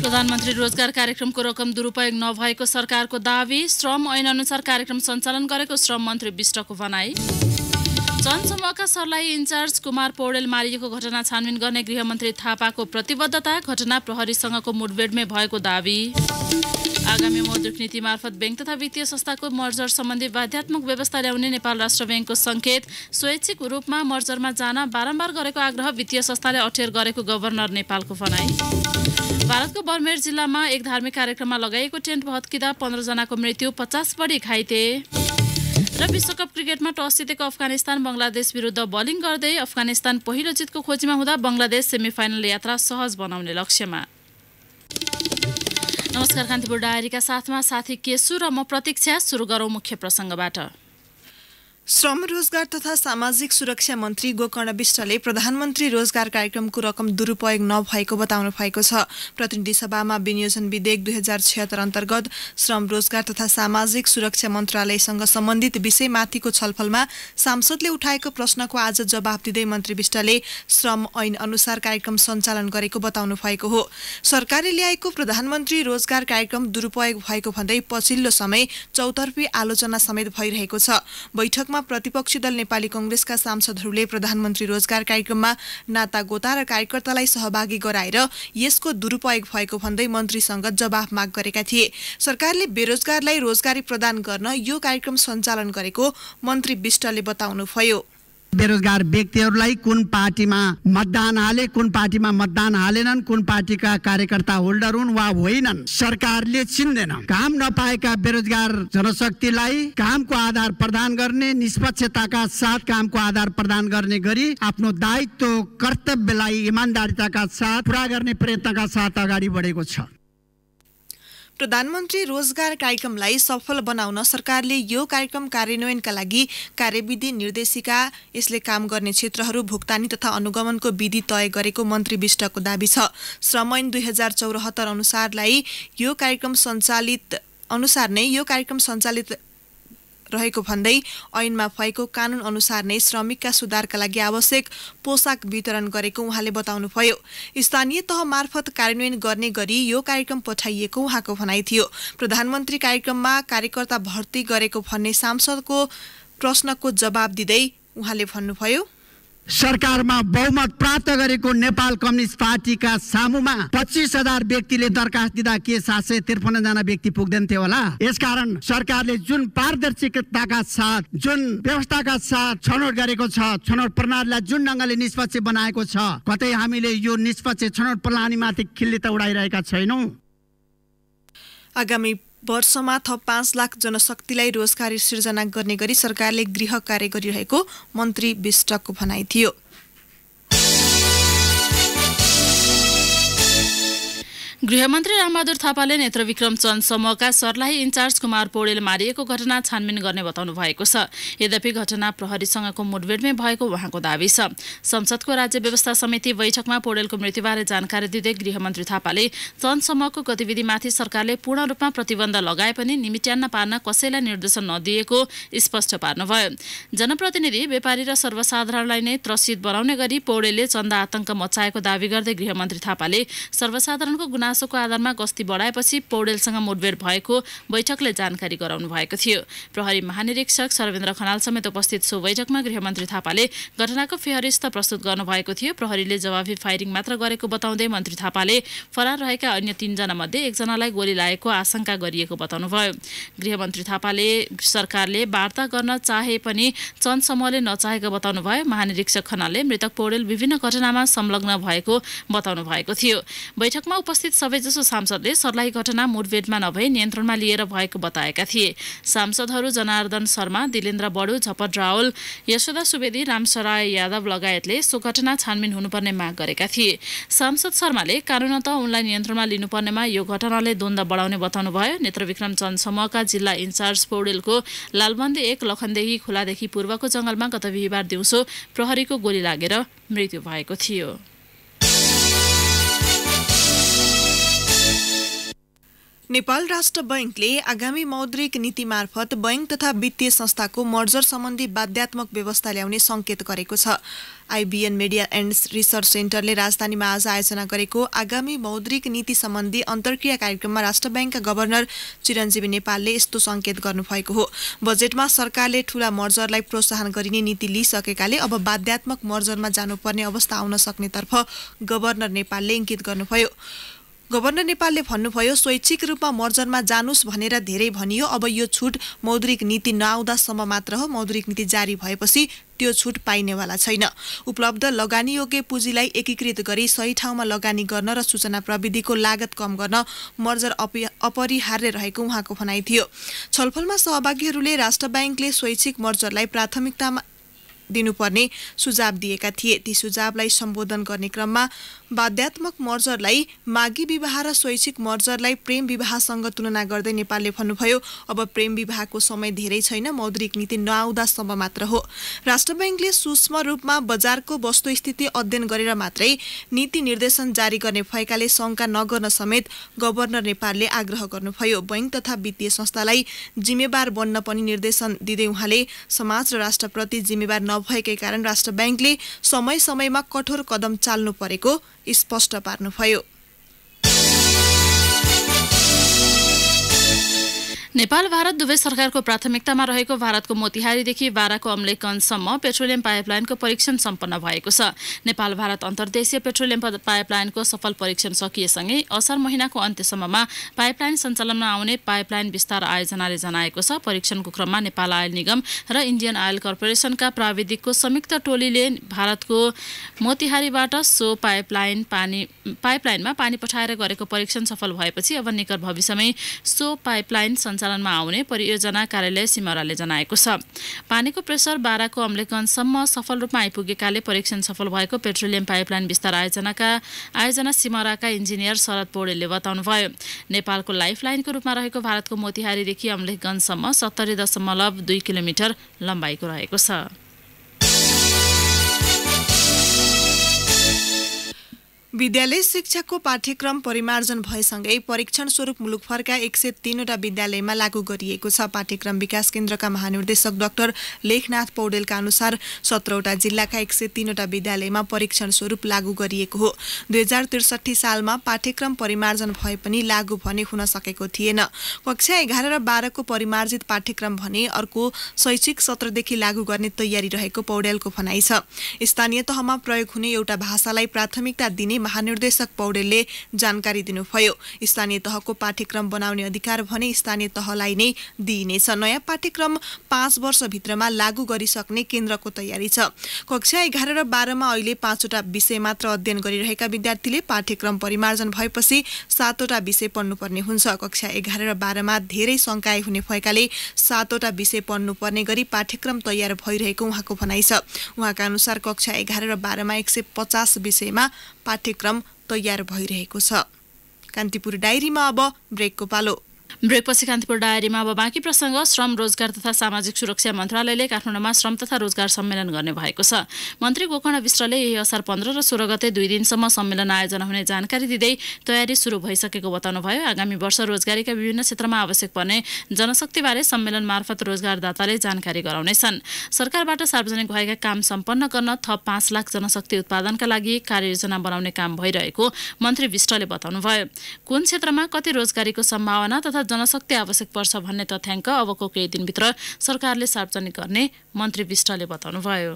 प्रधानमन्त्री रोजगार कार्यक्रमको रकम दुरुपयोग नभएको सरकारको दावी। श्रम ऐन अनुसार कार्यक्रम सञ्चालन गरेको श्रम मन्त्री विष्टको भनाई। जनसमूहका सर्लाही इन्चार्ज कुमार पौडेल मारिएको घटना छानबिन गर्ने गृहमन्त्री थापाको प्रतिबद्धता। घटना प्रहरीसँगको मुठभेडमै भएको दावी। आगामी मौद्रिक नीति मार्फत बैंक तथा वित्तीय संस्थाको मर्जर सम्बन्धी बाध्यात्मक व्यवस्था ल्याउने नेपाल राष्ट्र बैंकको संकेत। स्वैच्छिक रूपमा मर्जरमा जान बारम्बार गरेको आग्रह वित्तीय संस्थाले अठेर गरेको गभर्नर नेपालको भनाई। भारतको बर्मेर जिल्लामा एक धार्मिक कार्यक्रममा लगाइएको टेन्ट भत्किँदा 15 जनाको मृत्यु, 50 बढी घाइते। र विश्वकप क्रिकेटमा टस जितेको अफगानिस्तान बंगलादेश विरुद्ध बलिङ गर्दै अफगानिस्तान पहिलो जितको खोजीमा हुँदा बंगलादेश सेमिफाइनल यात्रा सहज बनाउने लक्ष्यमा। नमस्कार, कान्तिपुर डायरीका साथमा साथी केशु र म प्रतीक्षा। सुरु गरौँ मुख्य प्रसङ्गबाट। श्रम रोजगार तथा सामाजिक सुरक्षा मन्त्री गोकर्ण विष्टले प्रधानमन्त्री रोजगार कार्यक्रमको रकम दुरुपयोग नभएको बताउनु भएको छ। प्रतिनिधि सभामा विनियोजन विधेयक 2076 अन्तर्गत श्रम रोजगार तथा सामाजिक सुरक्षा मन्त्रालयसँग सम्बन्धित विषयमाथिको छलफलमा सांसदले उठाएको प्रश्नको आज जवाफ दिँदै मन्त्री विष्टले श्रम ऐन अनुसार कार्यक्रम सञ्चालन गरेको बताउनु भएको हो। सरकारले ल्याएको प्रधानमन्त्री रोजगार कार्यक्रम दुरुपयोग भएको भन्दै पछिल्लो समय चौतर्फी आलोचना समेत भइरहेको छ। बैठकमा प्रतिपक्षी दल नेपाली कांग्रेसका सांसदहरूले प्रधानमन्त्री रोजगार कार्यक्रममा नाता गोता र कार्यकर्तालाई सहभागी गराएर यसको दुरुपयोग भएको भन्दै मन्त्रीसँग जवाफ माग गरेका थिए। सरकारले बेरोजगारलाई रोजगारी प्रदान गर्न यो कार्यक्रम सञ्चालन गरेको मन्त्री विष्टले बताउनुभयो। बेरोजगार व्यक्तिहरूलाई कुन पार्टीमा मतदान हाले, कुन पार्टीमा मतदान हालेनन्, कुन पार्टीका कार्यकर्ता होल्डर हुन् वा होइनन्, सरकारले चिन्दैन। काम नपाएका बेरोजगार जनशक्तिलाई कामको आधार प्रदान गर्ने, निष्पक्षताका साथ कामको आधार प्रदान गर्ने गरी आफ्नो दायित्व कर्तव्यलाई इमानदारिताका साथ पूरा गर्ने प्रयत्नका साथ अगाडि बढेको छ। प्रधानमन्त्री रोजगार कार्यक्रमलाई सफल बनाउन सरकारले यो कार्यक्रम कार्यान्वयनका लागि कार्यविधि निर्देशिका, यसले काम गर्ने क्षेत्रहरू, भुक्तानी तथा अनुगमनको विधि तय गरेको मन्त्री विष्टको दाबी छ। श्रम ऐन 2074 अनुसार नै यो कार्यक्रम सञ्चालित रहेको भन्दै ऐनमा भएको कानून अनुसार नै श्रमिकका सुधारका लागि आवश्यक पोसाक वितरण गरेको उहाँले बताउनुभयो। स्थानीय तह मार्फत कार्यान्वयन गर्ने गरी यो कार्यक्रम पठाइएको उहाँको भनाइ थियो। प्रधानमन्त्री कार्यक्रममा कार्यकर्ता भर्ती गरेको भन्ने सांसदको प्रश्नको जवाब दिँदै उहाँले भन्नुभयो, सरकारमा बहुमत प्राप्त गरेको नेपाल कम्युनिस्ट पार्टीका सामुमा 25,000 व्यक्तिले दरखास्त दिँदा के 753 जना व्यक्ति पुग्दैन थियो होला। यसकारण सरकारले जुन पारदर्शिताका साथ, जुन व्यवस्थाका साथ छनौट गरेको छ, छनौट प्रणालीलाई जुन ढङ्गले निष्पक्ष बनाएको छ, कतै हामीले यो निष्पक्ष छनौट प्रणालीमाथि खिल्ली त उडाइरहेका छैनौँ। आगामी वर्षमा थप 5 लाख जनशक्तिलाई रोजगारी सिर्जना गर्ने गरी सरकारले गृह कार्य गरिरहेको मन्त्री विष्टको भनाइ थियो। गृहमन्त्री रामबहादुर थापाले नेत्रविक्रम चन्द समूहका सर्लाही इन्चार्ज कुमार पौडेल मारिएको घटना छानबिन गर्ने बताउनु भएको छ। यद्यपि घटना प्रहरीसँगको मुठभेडमै भएको उहाँको दावी छ। संसदको राज्य व्यवस्था समिति बैठकमा पौडेलको मृत्युबारे जानकारी दिँदै गृहमन्त्री थापाले चन्द समूहको गतिविधिमाथि सरकारले पूर्ण रूपमा प्रतिबन्ध लगाए पनि निमिट्यान्न पार्न कसैलाई निर्देशन नदिएको स्पष्ट पार्नुभयो। जनप्रतिनिधि, व्यापारी र सर्वसाधारणलाई नै त्रसित बनाउने गरी पौडेलले चन्दा आतंक मचाएको दावी गर्दै गृहमन्त्री थापाले सर्वसाधारणको गुनासोको आधारमा गस्ती बढाएपछि पौडेलसँग मुठभेड भएको बैठकले जानकारी गराउनु भएको थियो। प्रहरी महानिरीक्षक सर्वेन्द्र खनाल समेत उपस्थित सो बैठकमा गृहमन्त्री थापाले घटनाको फेहरिस्त प्रस्तुत गर्नुभएको थियो। प्रहरीले जवाफी फायरिङ मात्र गरेको बताउँदै मन्त्री थापाले फरार रहेका अन्य 3 जना मध्ये 1 जनालाई गोली लागेको आशंका गरिएको बताउनुभयो। गृहमन्त्री थापाले सरकारले वार्ता गर्न चाहे पनि चन्द समूहले नचाहेको बताउनुभयो। महानिरीक्षक खनालले मृतक पौडेल विभिन्न घटनामा संलग्न भएको बताउनु भएको थियो। बैठकमा उपस्थित सबैजसो सांसदले सर्लाही घटना मुठभेडमा नभई नियन्त्रणमा लिएर भएको बताएका थिए। सांसदहरू जनार्दन शर्मा, दिलेन्द्र बडु, झपट रावल, यशोदा सुवेदी, रामसराय यादव लगायतले सो घटना छानबिन हुनुपर्ने माग गरेका थिए। सांसद शर्माले कानुनत उनलाई नियन्त्रणमा लिनुपर्नेमा यो घटनाले द्वन्द्व बढाउने बताउनुभयो। नेत्रविक्रम चन्द समूहका जिल्ला इन्चार्ज पौडेलको लालबन्दी 1 लखनदेही खोलादेखि पूर्वको जंगलमा गत बिहिबार दिउँसो प्रहरीको गोली लागेर मृत्यु भएको थियो। नेपाल राष्ट्र बैंकले आगामी मौद्रिक नीति मार्फत बैंक तथा वित्तीय संस्थाको मर्जर सम्बन्धी बाध्यात्मक व्यवस्था ल्याउने संकेत गरेको छ। आइबिएन मिडिया एन्ड रिसर्च सेन्टरले राजधानीमा आज आयोजना गरेको आगामी मौद्रिक नीति सम्बन्धी अन्तर्क्रिया कार्यक्रममा राष्ट्र बैंकका गभर्नर चिरञ्जीवी नेपालले यस्तो संकेत गर्नुभएको हो। बजेटमा सरकारले ठूला मर्जरलाई प्रोत्साहन गरिने नीति लिइसकेकाले अब बाध्यात्मक मर्जरमा जानुपर्ने अवस्था आउन सक्नेतर्फ गभर्नर नेपालले इङ्गित गर्नुभयो। गभर्नर नेपालले भन्नुभयो, स्वैच्छिक रूपमा मर्जरमा जानुस् भनेर धेरै भनियो। अब यो छुट मौद्रिक नीति नआउँदासम्म मात्र हो। मौद्रिक नीति जारी भएपछि त्यो छुट पाइनेवाला छैन। उपलब्ध लगानीयोग्य पुँजीलाई एकीकृत गरी सही ठाउँमा लगानी गर्न र सूचना प्रविधिको लागत कम गर्न मर्जर अपरिहार्य रहेको उहाँको भनाइ थियो। छलफलमा सहभागीहरूले राष्ट्र बैंकले स्वैच्छिक मर्जरलाई प्राथमिकतामा दिनुपर्ने सुझाव दिएका थिए। ती सुझावलाई सम्बोधन गर्ने क्रममा बाध्यात्मक मर्जरलाई मागी विवाह र स्वैच्छिक मर्जरलाई प्रेम विवाहसँग तुलना गर्दै नेपालले भन्नुभयो, अब प्रेम विवाहको समय धेरै छैन, मौद्रिक नीति नआउँदासम्म मात्र हो। राष्ट्र बैंकले सूक्ष्म रूपमा बजारको वस्तुस्थिति अध्ययन गरेर मात्रै नीति निर्देशन जारी गर्ने भएकाले शंका नगर्न समेत गभर्नर नेपालले आग्रह गर्नुभयो। बैंक तथा वित्तीय संस्थालाई जिम्मेवार बन्न पनि निर्देशन दिँदै उहाँले समाज र राष्ट्रप्रति जिम्मेवार नभएकै कारण राष्ट्र बैंकले समय समयमा कठोर कदम चाल्नु परेको स्पष्ट पार्नुभयो। नेपाल भारत दुवै सरकारको प्राथमिकतामा रहेको भारतको मोतिहारीदेखि बाराको अम्लेखगञ्जसम्म पेट्रोलियम पाइपलाइनको परीक्षण सम्पन्न भएको छ। नेपाल भारत अन्तर्देशीय पेट्रोलियम पाइपलाइनको सफल परीक्षण सकिएसँगै असार महिनाको अन्त्यसम्ममा पाइपलाइन सञ्चालनमा आउने पाइपलाइन विस्तार आयोजनाले जनाएको छ। परीक्षणको क्रममा नेपाल आयल निगम र इन्डियन आयल कर्पोरेसनका प्राविधिकको संयुक्त टोलीले भारतको मोतिहारीबाट सो पाइपलाइनमा पानी पठाएर गरेको परीक्षण सफल भएपछि अब निकट भविष्यमै सो पाइपलाइन सञ्चालनमा आउने परियोजना कार्यालय सिमराले जनाएको छ। पानीको प्रेसर बाराको अम्लेखगञ्जसम्म सफल रूपमा आइपुगेकाले परीक्षण सफल भएको पेट्रोलियम पाइपलाइन विस्तार आयोजना सिमराका इन्जिनियर शरद पौडेलले बताउनुभयो। नेपालको लाइफलाइनको रूपमा रहेको भारतको मोतिहारीदेखि अम्लेखगञ्जसम्म 70.2 किलोमिटर लम्बाइको रहेको छ। विद्यालय शिक्षाको पाठ्यक्रम परिमार्जन भएसँगै परीक्षण स्वरूप मुलुकभरका 103वटा विद्यालयमा लागू गरिएको छ। पाठ्यक्रम विकास केन्द्रका महानिर्देशक डाक्टर लेखनाथ पौडेलका अनुसार 17वटा जिल्लाका 103वटा विद्यालयमा परीक्षण स्वरूप लागू गरिएको हो। 2063 सालमा पाठ्यक्रम परिमार्जन भए पनि लागू भने हुन सकेको थिएन। कक्षा 11 र 12 को परिमार्जित पाठ्यक्रम भने अर्को शैक्षिक सत्रदेखि लागू गर्ने तयारी रहेको पौडेलको भनाइ छ। स्थानीय तहमा प्रयोग हुने एउटा भाषालाई प्राथमिकता दिने महानिर्देशक पौडेलले जानकारी दिनुभयो। स्थानीय तहको पाठ्यक्रम बनाउने अधिकार भने स्थानीय तहलाई नै दिइनेछ। नयाँ पाठ्यक्रम 5 वर्षभित्रमा लागू गरिसक्ने केन्द्रको तयारी छ। कक्षा 11 र 12 मा अहिले 5वटा विषय मात्र अध्ययन गरिरहेका विद्यार्थीले पाठ्यक्रम परिमार्जन भएपछि 7वटा विषय पढ्नुपर्ने हुन्छ। कक्षा 11 र 12 मा धेरै शंकाए हुने भएकाले 7वटा विषय पढ्नुपर्ने गरी पाठ्यक्रम तयार भइरहेको उहाँको भनाइ छ। उहाँका अनुसार कक्षा 11 र 12 मा 150 विषयमा पाठ्यक्रम तयार भइरहेको छ। कान्तिपुर डायरीमा अब ब्रेकको पालो। ब्रेकपछि कान्तिपुर डायरीमा अब बाँकी प्रसङ्ग। श्रम रोजगार तथा सामाजिक सुरक्षा मन्त्रालयले काठमाडौँमा श्रम तथा रोजगार सम्मेलन गर्ने भएको छ। मन्त्री गोकर्ण विष्टले यही असार 15 र 16 गते 2 दिनसम्म सम्मेलन आयोजना हुने जानकारी दिँदै तयारी सुरु भइसकेको बताउनुभयो। आगामी वर्ष रोजगारीका विभिन्न क्षेत्रमा आवश्यक पर्ने जनशक्तिबारे सम्मेलन मार्फत रोजगारदाताले जानकारी गराउनेछन्। सरकारबाट सार्वजनिक भएका काम सम्पन्न गर्न थप 5 लाख जनशक्ति उत्पादनका लागि कार्ययोजना बनाउने काम भइरहेको मन्त्री विष्टले बताउनुभयो। कुन क्षेत्रमा कति रोजगारीको सम्भावना तथा जनशक्ति आवश्यक पर्छ भन्ने तथ्याङ्क अबको केही दिनभित्र सरकारले सार्वजनिक गर्ने मन्त्री विष्टले बताउनुभयो।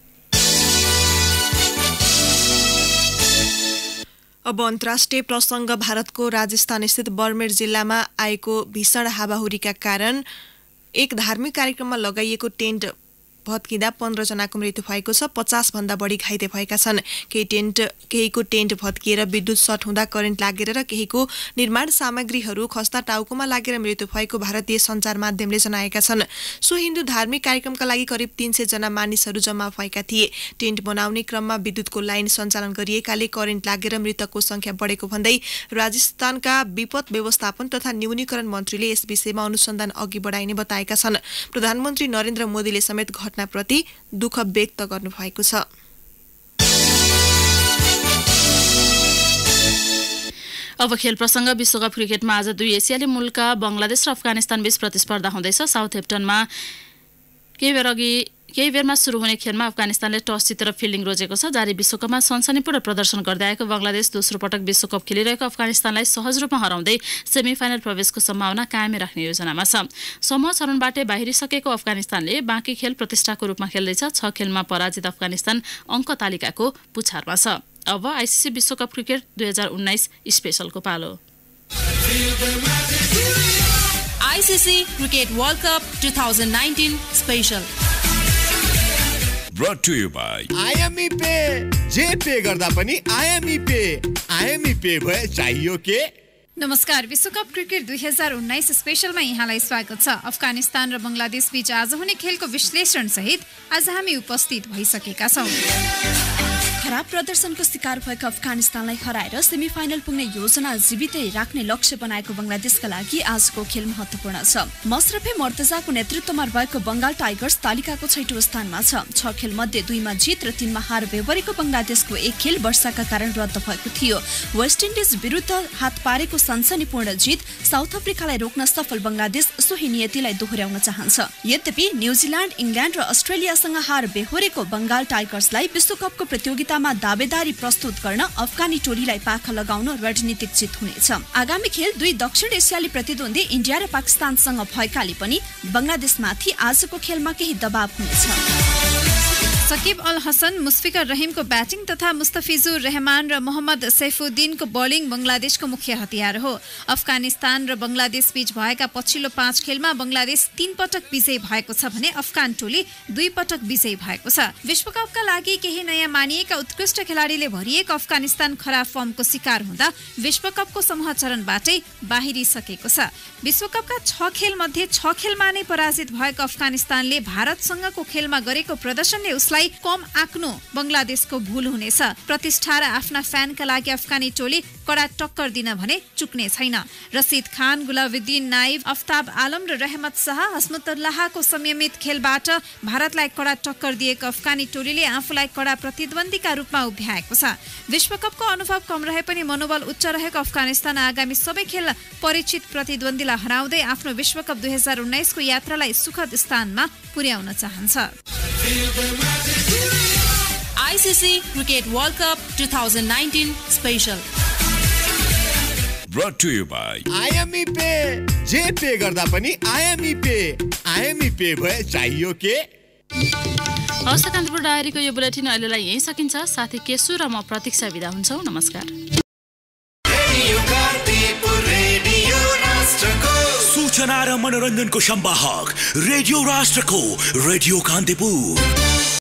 अब अन्तर्राष्ट्रिय प्रसङ्ग। भारतको राजस्थान स्थित बर्मेर जिल्लामा आएको भीषण हावाहुरीका कारण एक धार्मिक कार्यक्रममा लगाइएको टेन्ट भत्किँदा 15 जनाको मृत्यु भएको छ। 50 भन्दा बढी घाइते भएका छन्। केहीको टेन्ट भत्किएर विद्युत सर्ट हुँदा करेन्ट लागेर र केहीको निर्माण सामग्रीहरू खस्ता टाउकोमा लागेर मृत्यु भएको भारतीय सञ्चार माध्यमले जनाएका छन्। सो हिन्दू धार्मिक कार्यक्रमका लागि करिब 300 जना मानिसहरू जम्मा भएका थिए। टेन्ट बनाउने क्रममा विद्युतको लाइन सञ्चालन गरिएकाले करेन्ट लागेर मृतकको संख्या बढेको भन्दै राजस्थानका विपद व्यवस्थापन तथा न्यूनीकरण मन्त्रीले यस विषयमा अनुसन्धान अघि बढाइने बताएका छन्। प्रधानमन्त्री नरेन्द्र मोदीले समेत घटनाप्रति दुःख व्यक्त गर्नुभएको छ। अब खेल प्रसङ्ग। विश्वकप क्रिकेटमा आज दुई एसियाली मुलुक बंगलादेश र अफगानिस्तान बीच प्रतिस्पर्धा हुँदैछ। साउथहेम्पटनमा केही बेरमा सुरु हुने खेलमा अफगानिस्तानले टस जितेर फिल्डिङ रोजेको छ। जारी विश्वकपमा सनसनीपूर्ण प्रदर्शन गर्दै आएको बंगलादेश दोस्रो पटक विश्वकप खेलिरहेको अफगानिस्तानलाई सहज रूपमा हराउँदै सेमिफाइनल प्रवेशको सम्भावना कायमै राख्ने योजनामा छ। समूह चरणबाटै बाहिरिसकेको अफगानिस्तानले बाँकी खेल प्रतिष्ठाको रूपमा खेल्दैछ। 6 खेलमा पराजित अफगानिस्तान अङ्क तालिकाको पुछारमा छ। अब आइसिसी विश्वकप क्रिकेट 2019 स्पेशलको पालो। ICC cricket world cup 2019 special brought to you by IME pay जे पे गर्दा पनि IME पे भए चाहियो के। नमस्कार, विश्वकप क्रिकेट 2019 स्पेशलमा यहाँलाई स्वागत छ। अफगानिस्तान र बंगलादेश बीच आज हुने खेलको विश्लेषण सहित आज हामी उपस्थित भइसकेका छौं। खराब प्रदर्शनको शिकार भएका अफगानिस्तानलाई हराएर सेमिफाइनल पुग्ने योजना जीवितै राख्ने लक्ष्य बनाएको बंगलादेशका लागि आजको खेल महत्त्वपूर्ण छ। मसरफे मर्तजाको नेतृत्वमा रहेको बंगाल टाइगर्स तालिकाको 6औं स्थानमा छ। 6 खेल मध्ये 2 मा जित र 3 मा हार बेहोरेको बंगलादेशको एक खेल वर्षाका कारण रद्द भएको थियो। वेस्ट इन्डिज विरुद्ध हात पारेको सनसनीपूर्ण जित साउथ अफ्रिकालाई रोक्न सफल बंगलादेश सोही नियतिलाई दोहोर्याउन चाहन्छ। यद्यपि न्यूजील्याण्ड, इङ्ल्याण्ड र अस्ट्रेलियासँग हार बेहोरेको बंगाल टाइगर्सलाई विश्वकपको प्रतियोगितामा दावेदारी प्रस्तुत गर्न अफगानी टोलीलाई पाखा लगाउन रणनीतिक जित हुनेछ। आगामी खेल 2 दक्षिण एसियाली प्रतिद्वन्दी इन्डिया र पाकिस्तानसँग भएकाले पनि बंगलादेशमाथि आजको खेलमा केही दबाव हुनेछ। सकिब अल हसन, मुस्फिकर रहिमको ब्याटिङ तथा मुस्तफिजुर रहमान र मोहम्मद सैफुद्दिनको बलिङ बंगलादेशको मुख्य हतियार हो। अफगानिस्तान र बंगलादेश बीच भएका पछिल्लो 5 खेलमा बंगलादेश 3 पटक विजयी भएको छ भने अफगान टोली 2 पटक विजयी भएको छ। विश्वकपका लागि केही नयाँ मानिएका उत्कृष्ट खेलाडीले भरिएको अफगानिस्तान खराब फर्मको शिकार हुँदा विश्वकपको समूह चरणबाटै बाहिरिसकेको छ। विश्वकपका 6 खेल मध्ये 6 खेलमा नै पराजित भएको अफगानिस्तानले भारतसँगको खेलमा गरेको प्रदर्शनले उसलाई कम आक्नु बंगलादेशको भूल हुनेछ। प्रतिष्ठा र आफ्ना फ्यानका लागि अफगानी टोली कडा टक्कर दिन भने चुक्ने छैन। रसिद खान, गुलाबुद्दिन नाइब, अफ्ताब आलम र रहमत शाह, हस्मतुल्लाहको संयमित खेलबाट भारतलाई कडा टक्कर दिएको अफगानी टोलीले आफूलाई कडा प्रतिद्वन्दीका रूपमा उभ्याएको छ। विश्वकपको अनुभव कम रहे पनि मनोबल उच्च रहेको अफगानिस्तान आगामी सबै खेल परिचित प्रतिद्वन्दीलाई हराउँदै आफ्नो विश्वकप 2019 को यात्रालाई सुखद स्थानमा पुर्याउन चाहन्छ। ICC cricket world cup 2019 special brought to you by IME pay जे पे गर्दा पनि IME पे भए चाहियो के। हवस्, कान्तिपुर डायरीको यो बुलेटिन अहिलेलाई यही सकिन्छ। साथी केशु र म प्रतीक्षा बिदा हुन्छौँ। नमस्कार। सूचना र मनोरञ्जनको सम्वाहक रेडियो राष्ट्रको रेडियो कान्तिपुर।